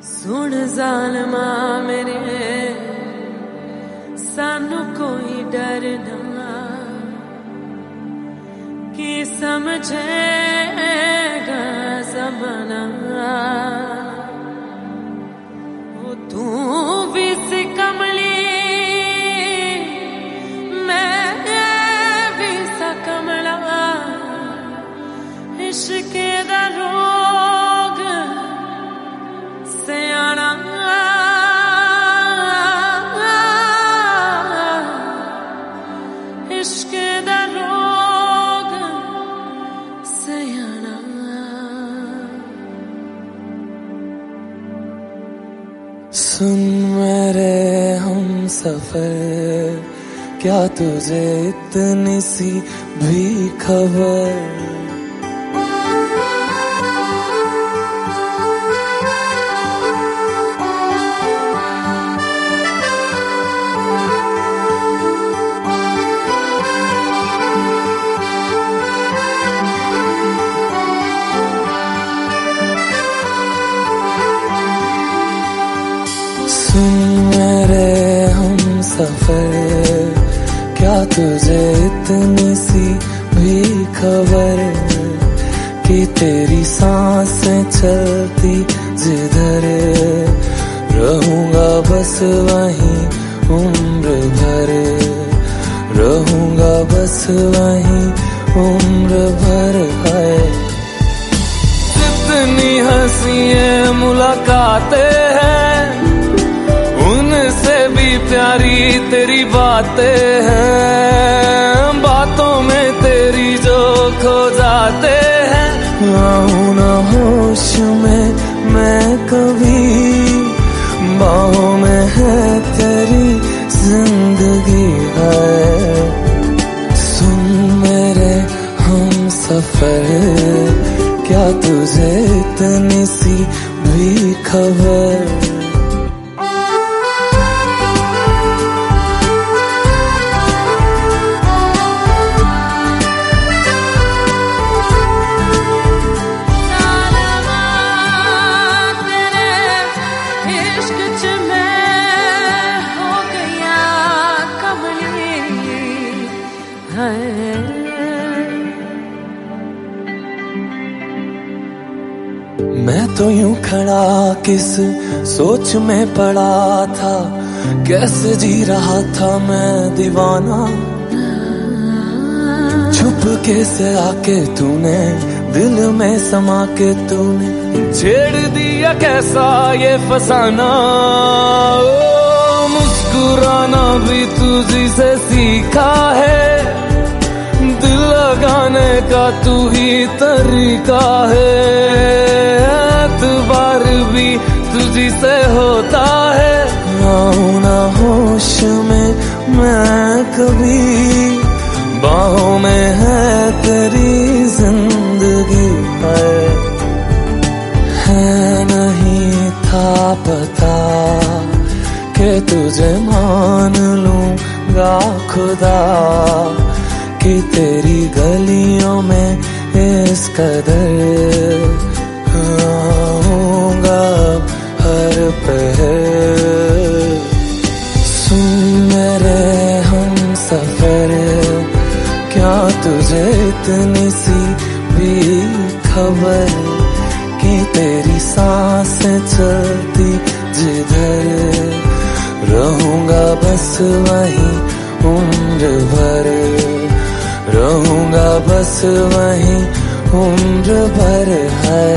सुन ज़ालिमा मेरे सानू कोई डर ना कि समझेगा ज़माना। तू भी सी कमली मैं भी सा कमला, इश्क दा रोग सियाना इश्क दा रोग सियाना। सुन मेरे हम सफर, क्या तुझे इतनी सी भी खबर? सुन मेरे हम सफर, क्या तुझे इतनी सी भी खबर कि तेरी सांसें चलती जिधर, रहूंगा बस वहीं उम्र भर, रहूंगा बस वहीं उम्र भर। है जितनी हंसियां मुलाकातें हैं, उनसे भी प्यारी तेरी बातें हैं, बातों में तेरी जो खो जाते हैं। आऊं ना होश में मैं कभी, बाहों में है तेरी जिंदगी है। सुन मेरे हम सफर, क्या तुझे इतनी सी भी खबर? मैं तो यूं खड़ा किस सोच में पड़ा था, कैसे जी रहा था मैं दीवाना। छुप के से आके तूने दिल में समा के तूने छेड़ दिया कैसा ये फसाना। ओ मुस्कुराना भी तुझी से सीखा है, दिल लगाने का तू ही तरीका है। एतबार भी तुझी से होता है, आऊं ना होश में मैं कभी, बाहों में है तेरी जिंदगी है नहीं था पता कि तुझे मान लूंगा खुदा, कि तेरी गलियों में इस कदर आऊंगा हर पहर। सुन मेरे हम सफर, क्या तुझे इतनी सी भी खबर कि तेरी सांसें चलती जिधर, रहूंगा बस वहीं उम्र भर, रहूंगा बस वहीं उम्र भर। है